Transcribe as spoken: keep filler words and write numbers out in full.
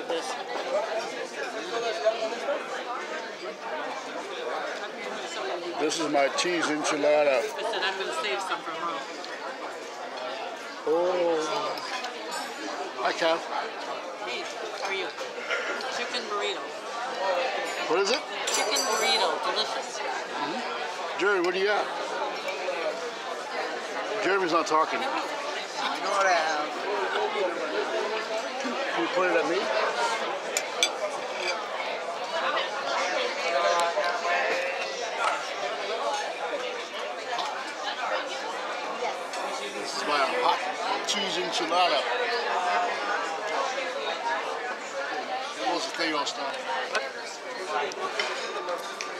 of this. This is my cheese enchilada. I said I'm going to save some for home. Oh. Hi, Cal. Hey, how are you? Chicken burrito. What is it? Chicken burrito. Delicious. Mm-hmm. Jerry, what do you got? Jeremy's not talking. You know what I have? Can you point it at me? This is my hot cheese enchilada. It was a potato stuff.